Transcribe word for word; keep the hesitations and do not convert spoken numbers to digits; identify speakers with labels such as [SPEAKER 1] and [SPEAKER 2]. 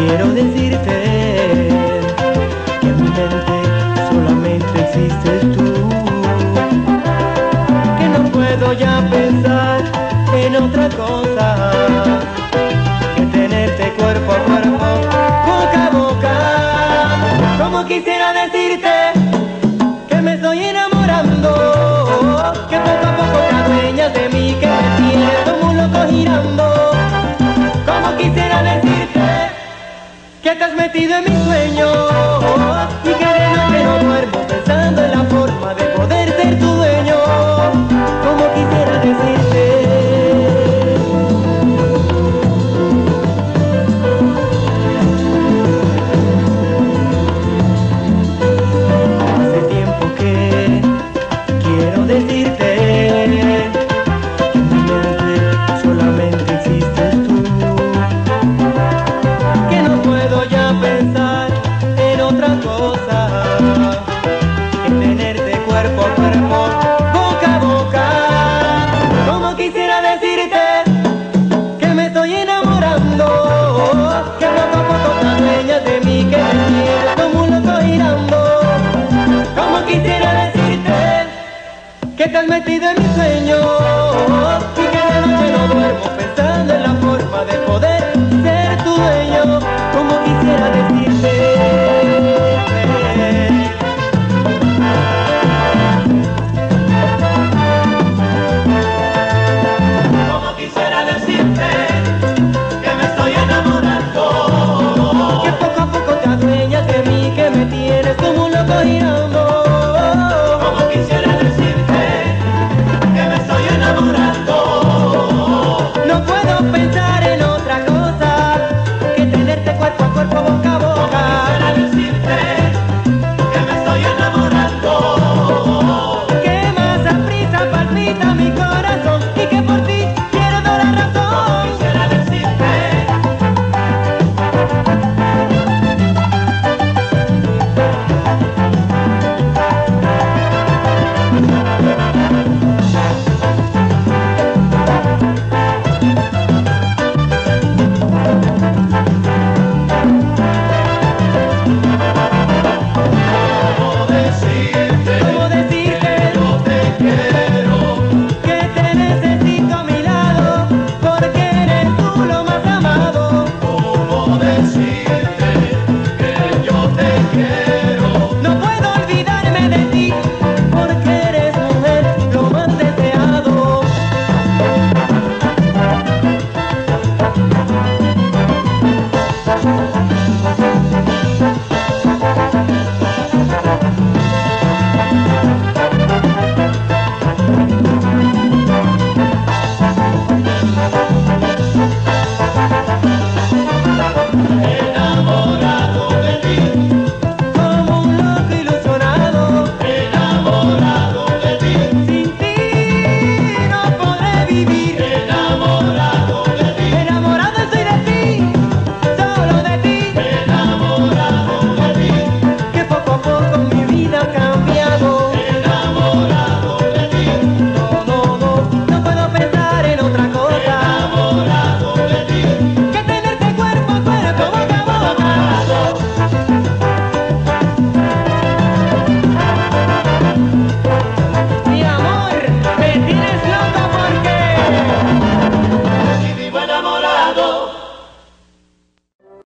[SPEAKER 1] quiero decirte que en mi mente solamente existes tú, que no puedo ya pensar en otra cosa que tenerte cuerpo a cuerpo, boca a boca. Como quisiera decirte que me estoy enamorando, que poco a poco te adueñas de mí, que me tienes como un loco girando. Como quisiera decirte que te has metido en mis sueños y que de noche no duermo pensando en la forma de poder ser tu dueño. Como quisiera decirte hace tiempo que quiero decirte que en mi mente solamente existes tú, que no puedo ya pensar en otra cosa que tenerte cuerpo a cuerpo, boca a boca. Como quisiera decirte que me estoy enamorando, que poco a poco te adueñas de mí, que me tienes como un loco girando. Como quisiera decirte que te has metido en mi